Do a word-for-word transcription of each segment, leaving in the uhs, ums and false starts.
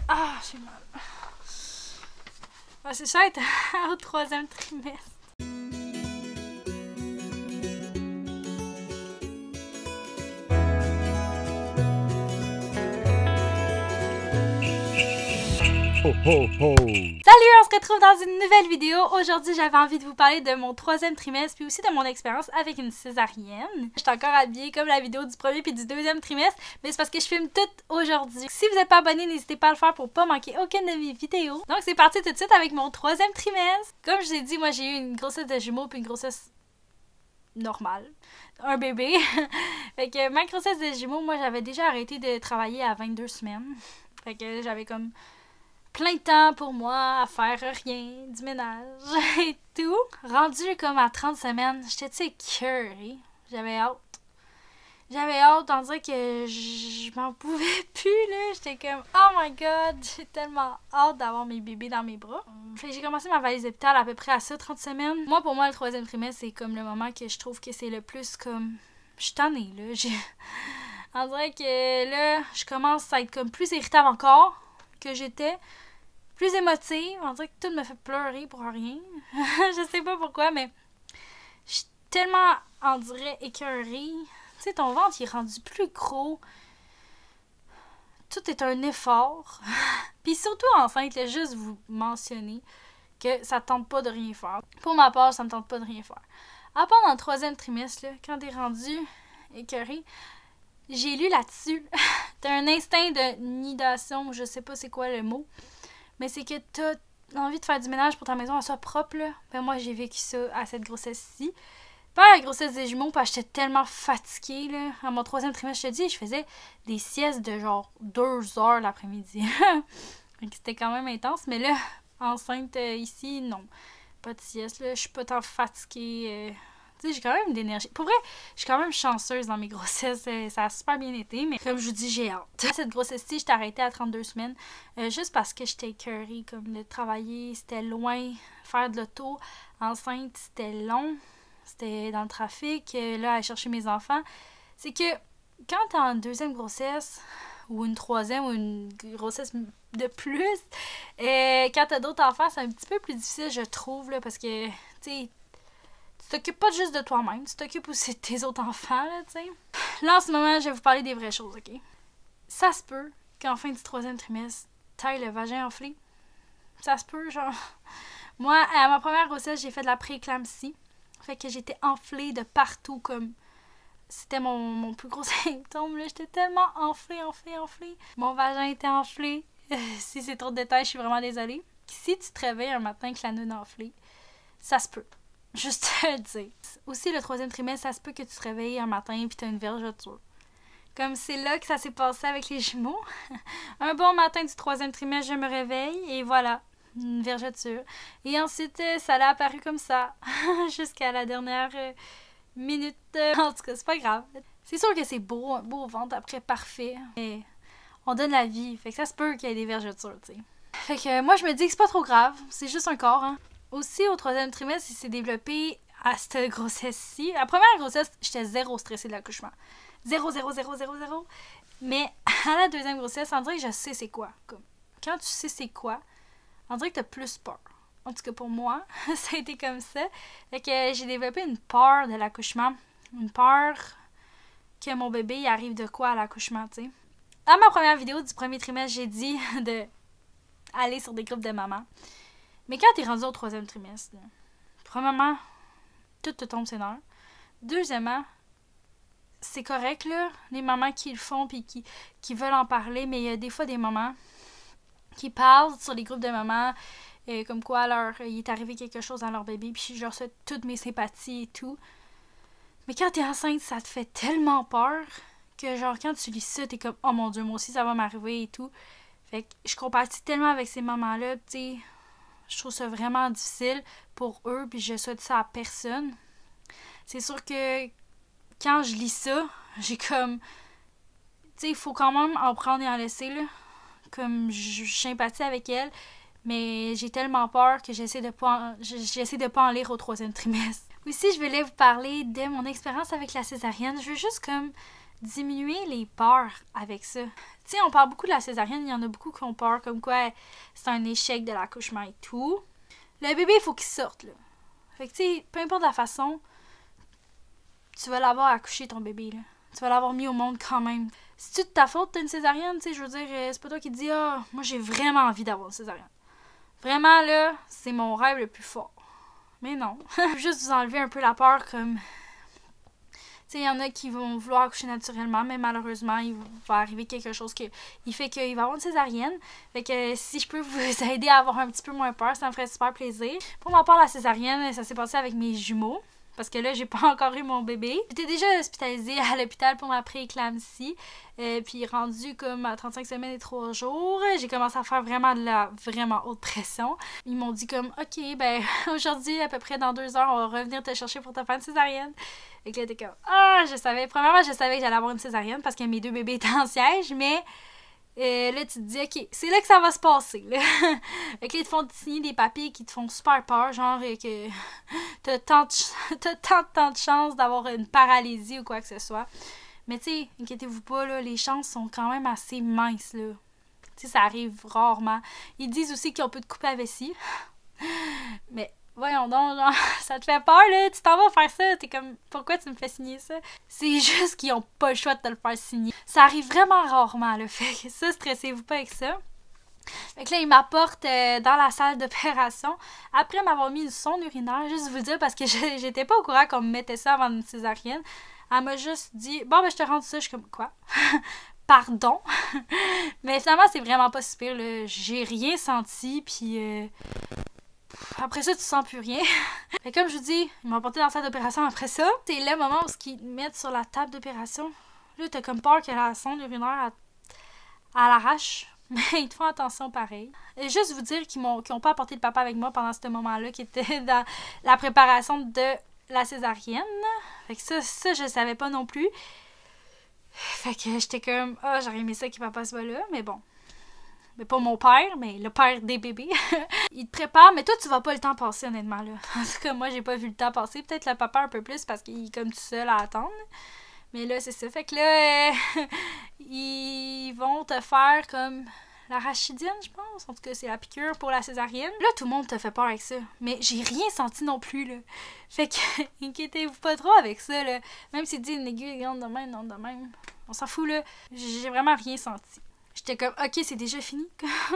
Ah, j'ai mal. Ah, c'est ça être au troisième trimestre. Ho, ho, ho. Salut, on se retrouve dans une nouvelle vidéo. Aujourd'hui, j'avais envie de vous parler de mon troisième trimestre puis aussi de mon expérience avec une césarienne. Je suis encore habillée comme la vidéo du premier puis du deuxième trimestre, mais c'est parce que je filme tout aujourd'hui. Si vous n'êtes pas abonné, n'hésitez pas à le faire pour pas manquer aucune de mes vidéos. Donc, c'est parti tout de suite avec mon troisième trimestre. Comme je vous ai dit, moi, j'ai eu une grossesse de jumeaux puis une grossesse normale. Un bébé. Fait que ma grossesse de jumeaux, moi, j'avais déjà arrêté de travailler à vingt-deux semaines. Fait que j'avais comme plein de temps pour moi à faire rien, du ménage et tout. Rendu comme à trente semaines, j'étais tu sais écœurée. J'avais hâte. J'avais hâte, on dirait que je m'en pouvais plus, là. J'étais comme, oh my god, j'ai tellement hâte d'avoir mes bébés dans mes bras. Fait que j'ai commencé ma valise d'hôpital à peu près à ça, trente semaines. Moi, pour moi, le troisième trimestre, c'est comme le moment que je trouve que c'est le plus comme... Je suis tannée, là. J'ai... On dirait que là, je commence à être comme plus irritable encore que j'étais. Plus émotive, on dirait que tout me fait pleurer pour rien. Je sais pas pourquoi, mais je suis tellement, on dirait, écœurée. Tu sais, ton ventre, il est rendu plus gros. Tout est un effort. Puis surtout enceinte, là, juste vous mentionner que ça te tente pas de rien faire. Pour ma part, ça me tente pas de rien faire. À part dans le troisième trimestre, là, quand t'es rendu écœurée, j'ai lu là-dessus. T'as un instinct de nidation, je sais pas c'est quoi le mot. Mais c'est que t'as envie de faire du ménage pour ta maison, elle soit propre, là. Ben moi, j'ai vécu ça à cette grossesse-ci. Pas à la grossesse des jumeaux, parce que j'étais tellement fatiguée, là. À mon troisième trimestre, je te dis, je faisais des siestes de genre deux heures l'après-midi. C'était quand même intense, mais là, enceinte euh, ici, non. Pas de sieste, là. Je suis pas tant fatiguée. Euh... Tu sais, j'ai quand même de l'énergie. Pour vrai, je suis quand même chanceuse dans mes grossesses. Ça a super bien été, mais comme je vous dis, j'ai hâte. Cette grossesse-ci, j'étais arrêtée à trente-deux semaines. Euh, juste parce que j'étais écœurée, comme de travailler. C'était loin. Faire de l'auto enceinte, c'était long. C'était dans le trafic. Euh, là, à chercher mes enfants. C'est que quand t'es en deuxième grossesse, ou une troisième, ou une grossesse de plus, euh, quand t'as d'autres enfants, c'est un petit peu plus difficile, je trouve, là, parce que, tu sais, tu t'occupes pas juste de toi-même, tu t'occupes aussi de tes autres enfants, là, tu sais. Là, en ce moment, je vais vous parler des vraies choses, OK? Ça se peut qu'en fin du troisième trimestre, t'ailles le vagin enflé. Ça se peut, genre... Moi, à ma première grossesse, j'ai fait de la pré-éclampsie. Fait que j'étais enflée de partout, comme... C'était mon, mon plus gros symptôme, là. J'étais tellement enflée, enflée, enflée. Mon vagin était enflé. Si c'est trop de détails, je suis vraiment désolée. Si tu te réveilles un matin avec la noune enflée, ça se peut. Juste te le dire. Aussi, le troisième trimestre, ça se peut que tu te réveilles un matin et tu as une vergeture. Comme c'est là que ça s'est passé avec les jumeaux. Un bon matin du troisième trimestre, je me réveille et voilà, une vergeture. Et ensuite, ça a apparu comme ça, jusqu'à la dernière euh, minute. En tout cas, c'est pas grave. C'est sûr que c'est beau, un beau ventre après, parfait. Mais on donne la vie, fait que ça se peut qu'il y ait des vergetures, tu sais. Fait que moi, je me dis que c'est pas trop grave, c'est juste un corps, hein. Aussi, au troisième trimestre, il s'est développé à cette grossesse-ci. La première grossesse, j'étais zéro stressée de l'accouchement. Zéro, zéro, zéro, zéro, zéro. Mais à la deuxième grossesse, on dirait que je sais c'est quoi. Comme, quand tu sais c'est quoi, on dirait que t'as plus peur. En tout cas, pour moi, ça a été comme ça. Fait que j'ai développé une peur de l'accouchement. Une peur que mon bébé il arrive de quoi à l'accouchement, tu sais. Dans ma première vidéo du premier trimestre, j'ai dit de aller sur des groupes de mamans. Mais quand t'es rendu au troisième trimestre, là, premièrement, tout te tombe ses nerfs. Deuxièmement, c'est correct, là, les mamans qui le font puis qui, qui veulent en parler, mais il y a des fois des mamans qui parlent sur les groupes de mamans, euh, comme quoi leur, il est arrivé quelque chose à leur bébé, puis je leur souhaite toutes mes sympathies et tout. Mais quand t'es enceinte, ça te fait tellement peur que, genre, quand tu lis ça, t'es comme, oh mon Dieu, moi aussi, ça va m'arriver et tout. Fait que je compatis tellement avec ces mamans-là, tu sais. Je trouve ça vraiment difficile pour eux, puis je souhaite ça à personne. C'est sûr que quand je lis ça, j'ai comme... Tu sais, il faut quand même en prendre et en laisser, là. Comme, je sympathie avec elle, mais j'ai tellement peur que j'essaie de pas en... j'essaie de pas en lire au troisième trimestre. Aussi, je voulais vous parler de mon expérience avec la césarienne. Je veux juste comme diminuer les peurs avec ça. Tu sais, on parle beaucoup de la césarienne, il y en a beaucoup qui ont peur, comme quoi c'est un échec de l'accouchement et tout. Le bébé, il faut qu'il sorte, là. Fait que, tu sais, peu importe la façon, tu vas l'avoir accouché, ton bébé, là. Tu vas l'avoir mis au monde quand même. Si tu de ta faute, t'as une césarienne, tu sais, je veux dire, c'est pas toi qui te dis, ah, moi, j'ai vraiment envie d'avoir une césarienne. Vraiment, là, c'est mon rêve le plus fort. Mais non. Je veux juste vous enlever un peu la peur, comme... Tu sais, il y en a qui vont vouloir accoucher naturellement, mais malheureusement, il va arriver quelque chose qui fait qu'il va avoir une césarienne. Fait que si je peux vous aider à avoir un petit peu moins peur, ça me ferait super plaisir. Pour ma part, la césarienne, ça s'est passé avec mes jumeaux. Parce que là, j'ai pas encore eu mon bébé. J'étais déjà hospitalisée à l'hôpital pour ma pré-éclampsie. Euh, puis rendue comme à trente-cinq semaines et trois jours, j'ai commencé à faire vraiment de la vraiment haute pression. Ils m'ont dit comme, OK, ben aujourd'hui, à peu près dans deux heures, on va revenir te chercher pour te faire une césarienne. Et que là, t'es comme, ah, je savais. Premièrement, je savais que j'allais avoir une césarienne parce que mes deux bébés étaient en siège, mais... Euh, là, tu te dis, OK, c'est là que ça va se passer. Là. Fait que là, ils te font signer des papiers qui te font super peur, genre que t'as tant de, t'as tant, tant de chances d'avoir une paralysie ou quoi que ce soit. Mais tu sais, inquiétez-vous pas, là, les chances sont quand même assez minces. Là. Tu sais, ça arrive rarement. Ils disent aussi qu'ils ont pu te couper la vessie. Mais voyons donc, genre, ça te fait peur, là, tu t'en vas faire ça, t'es comme, pourquoi tu me fais signer ça? C'est juste qu'ils ont pas le choix de te le faire signer. Ça arrive vraiment rarement, là, fait que ça, stressez-vous pas avec ça. Fait que là, ils m'apportent euh, dans la salle d'opération, après m'avoir mis une sonde urinaire, juste vous dire, parce que j'étais pas au courant qu'on me mettait ça avant une césarienne. Elle m'a juste dit, bon, ben, je te rends ça, je suis comme, quoi? Pardon? Mais finalement, c'est vraiment pas super, là, j'ai rien senti, puis... Euh... Après ça, tu sens plus rien. Et comme je vous dis, ils m'ont porté dans la salle d'opération après ça. C'est le moment où ils te mettent sur la table d'opération. Là, t'as comme peur que la sonde urinaire, à l'arrache. Mais ils te font attention pareil. Et juste vous dire qu'ils m'ont, qu'ils n'ont pas apporté le papa avec moi pendant ce moment-là, qui était dans la préparation de la césarienne. Fait que ça, ça je savais pas non plus. Fait que j'étais comme, ah, oh, j'aurais aimé ça que papa soit là, mais bon. Mais pas mon père, mais le père des bébés. Il te prépare, mais toi, tu vas pas le temps passer, honnêtement, là. En tout cas, moi, j'ai pas vu le temps passer. Peut-être le papa un peu plus, parce qu'il est comme tout seul à attendre. Mais là, c'est ça. Fait que là, euh, ils vont te faire comme l'arachidienne, je pense. En tout cas, c'est la piqûre pour la césarienne. Là, tout le monde te fait peur avec ça. Mais j'ai rien senti non plus, là. Fait que, inquiétez-vous pas trop avec ça, là. Même s'il dit une aiguille, grande de même, non de même. On s'en fout, là. J'ai vraiment rien senti. J'étais comme, OK, c'est déjà fini.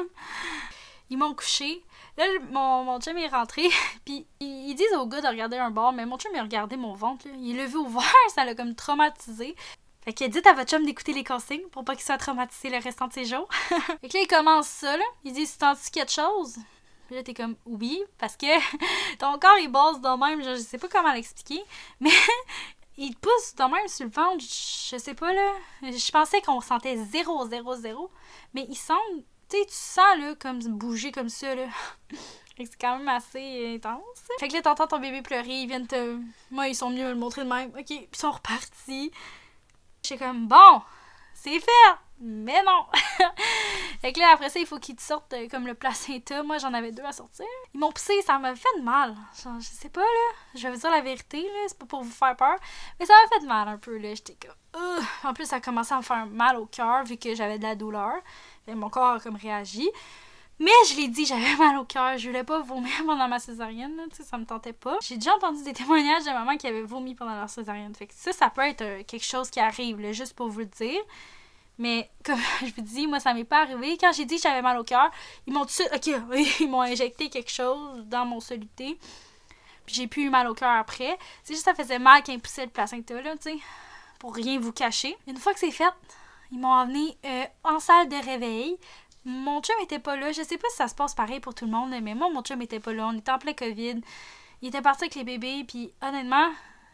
Ils m'ont couché. Là, mon, mon chum est rentré. Puis, ils, ils disent au gars de regarder un bord, mais mon chum, il a regardé mon ventre. Là. Il l'a vu ouvert, ça l'a comme traumatisé. Fait que dites à votre chum d'écouter les consignes pour pas qu'il soit traumatisé le restant de ses jours. Fait que là, il commence ça, là. Il dit, sens-tu quelque chose? Puis là, t'es comme, oui, parce que ton corps, il bosse de même. Je, je sais pas comment l'expliquer. Mais... il te pousse de même sur le ventre, je sais pas, là. Je pensais qu'on sentait zéro, zéro, zéro. Mais il semble, tu sais, tu sens, là, comme bouger comme ça, là. C'est quand même assez intense. Fait que là, t'entends ton bébé pleurer, ils viennent te... Moi, ils sont venus me le montrer de même. OK, puis ils sont repartis. J'étais comme, bon, c'est fait! Mais non! Fait que là, après ça, il faut qu'ils te sortent euh, comme le placenta. Moi, j'en avais deux à sortir. Ils m'ont poussé, ça m'a fait mal. Genre, je sais pas, là. Je vais vous dire la vérité, là. C'est pas pour vous faire peur. Mais ça m'a fait mal un peu, là. J'étais comme... Uh! En plus, ça a commencé à me faire mal au cœur vu que j'avais de la douleur. Et mon corps a comme réagi. Mais je l'ai dit, j'avais mal au cœur. Je voulais pas vomir pendant ma césarienne, là. Tu sais, ça me tentait pas. J'ai déjà entendu des témoignages de mamans qui avaient vomi pendant leur césarienne. Fait que ça, ça peut être euh, quelque chose qui arrive, là, juste pour vous le dire. Mais, comme je vous dis, moi, ça m'est pas arrivé. Quand j'ai dit que j'avais mal au cœur, ils m'ont tout de suite, OK, ils m'ont injecté quelque chose dans mon soluté. Puis j'ai plus eu mal au cœur après. C'est juste que ça faisait mal quand ils poussaient le placenta, là, tu sais, pour rien vous cacher. Une fois que c'est fait, ils m'ont emmené euh, en salle de réveil. Mon chum était pas là. Je sais pas si ça se passe pareil pour tout le monde, mais moi, mon chum était pas là. On était en plein COVID. Il était parti avec les bébés, puis honnêtement,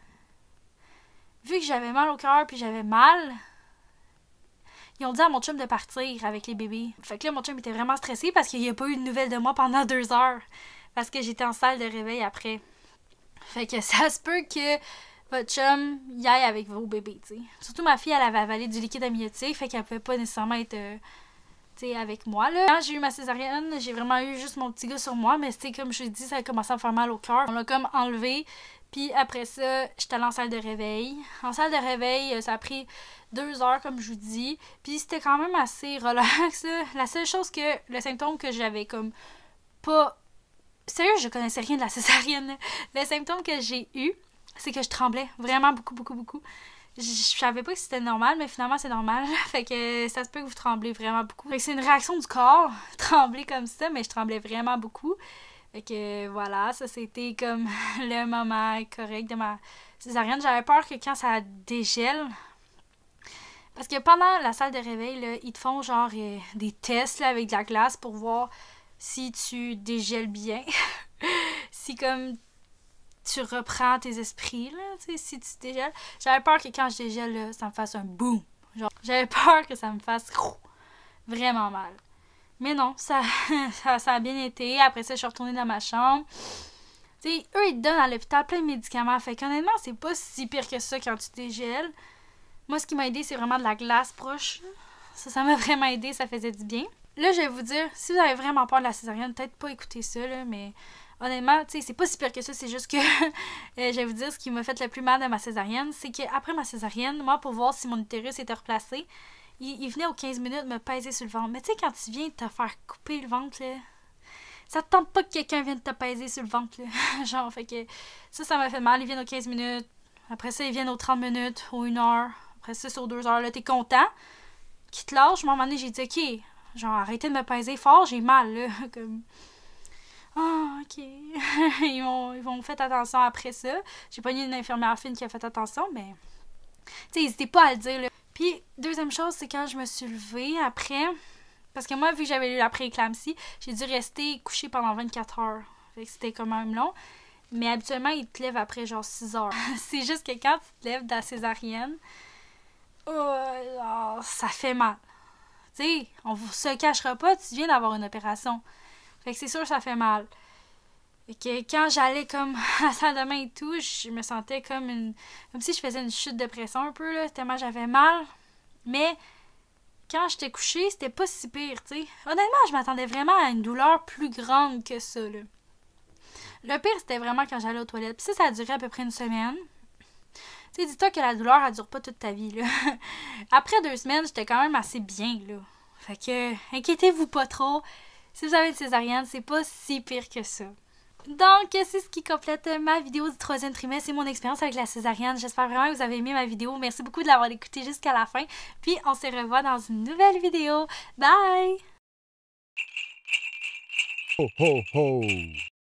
vu que j'avais mal au cœur, puis j'avais mal... Ils ont dit à mon chum de partir avec les bébés. Fait que là, mon chum était vraiment stressé parce qu'il n'y a pas eu de nouvelles de moi pendant deux heures. Parce que j'étais en salle de réveil après. Fait que ça se peut que votre chum y aille avec vos bébés, tu sais. Surtout ma fille, elle avait avalé du liquide amniotique, fait qu'elle pouvait pas nécessairement être euh, tu sais, avec moi, là. Quand j'ai eu ma césarienne, j'ai vraiment eu juste mon petit gars sur moi, mais tu sais, comme je l'ai dit, ça a commencé à me faire mal au cœur. On l'a comme enlevé, puis après ça, j'étais allée en salle de réveil. En salle de réveil, ça a pris deux heures, comme je vous dis, puis c'était quand même assez relax, là. La seule chose que, le symptôme que j'avais comme pas... Sérieux, je connaissais rien de la césarienne, là. Le symptôme que j'ai eu, c'est que je tremblais vraiment beaucoup, beaucoup, beaucoup. Je savais pas que c'était normal, mais finalement c'est normal. Fait que ça se peut que vous tremblez vraiment beaucoup. Fait que c'est une réaction du corps, trembler comme ça, mais je tremblais vraiment beaucoup. Fait que voilà, ça c'était comme le moment correct de ma césarienne. J'avais peur que quand ça dégèle, parce que pendant la salle de réveil, là, ils te font genre euh, des tests là, avec de la glace pour voir si tu dégèles bien. Si comme tu reprends tes esprits, là, tu sais, si tu dégèles. J'avais peur que quand je dégèle, là, ça me fasse un boom. Genre, j'avais peur que ça me fasse vraiment mal. Mais non, ça, ça, ça a bien été. Après ça, je suis retournée dans ma chambre. Tu sais, eux, ils te donnent à l'hôpital plein de médicaments. Fait qu'honnêtement, c'est pas si pire que ça quand tu dégèles. Moi, ce qui m'a aidé, c'est vraiment de la glace proche. Ça, ça m'a vraiment aidé. Ça faisait du bien. Là, je vais vous dire, si vous avez vraiment peur de la césarienne, peut-être pas écouter ça, là, mais... Honnêtement, tu sais, c'est pas si pire que ça, c'est juste que euh, je vais vous dire ce qui m'a fait le plus mal de ma césarienne, c'est qu'après ma césarienne, moi, pour voir si mon utérus était replacé, il, il venait aux quinze minutes me peser sur le ventre. Mais tu sais, quand tu viens te faire couper le ventre, là, ça te tente pas que quelqu'un vienne te peser sur le ventre, là. Genre, fait que ça, ça m'a fait mal. Ils viennent aux quinze minutes, après ça, ils viennent aux trente minutes, aux une heure, après ça, c'est aux deux heures, là, t'es content. Qui te lâche, moi, à un moment donné, j'ai dit, ok, genre, arrêtez de me peser fort, j'ai mal, là, comme... Ah, oh, ok. ils m'ont ils m'ont fait attention après ça. J'ai pogné une infirmière fine qui a fait attention, mais... Tu sais, n'hésitez pas à le dire, là. Puis, deuxième chose, c'est quand je me suis levée après... Parce que moi, vu que j'avais eu la pré-éclampsie, j'ai dû rester couchée pendant vingt-quatre heures. Fait que c'était quand même long. Mais habituellement, ils te lèvent après genre six heures. C'est juste que quand tu te lèves de la césarienne, oh, oh, ça fait mal. Tu sais, on ne se cachera pas, tu viens d'avoir une opération. Fait que c'est sûr que ça fait mal. Fait que quand j'allais comme à la salle de bain et tout, je me sentais comme une... Comme si je faisais une chute de pression un peu, là, tellement j'avais mal. Mais quand j'étais couchée, c'était pas si pire, tu sais. Honnêtement, je m'attendais vraiment à une douleur plus grande que ça, là. Le pire, c'était vraiment quand j'allais aux toilettes. Puis ça, ça a duré à peu près une semaine. Tu sais, dis-toi que la douleur, elle dure pas toute ta vie, là. Après deux semaines, j'étais quand même assez bien, là. Fait que, inquiétez-vous pas trop. Si vous avez une césarienne, c'est pas si pire que ça. Donc, c'est ce qui complète ma vidéo du troisième trimestre et mon expérience avec la césarienne. J'espère vraiment que vous avez aimé ma vidéo. Merci beaucoup de l'avoir écoutée jusqu'à la fin. Puis, on se revoit dans une nouvelle vidéo. Bye! Ho, ho, ho!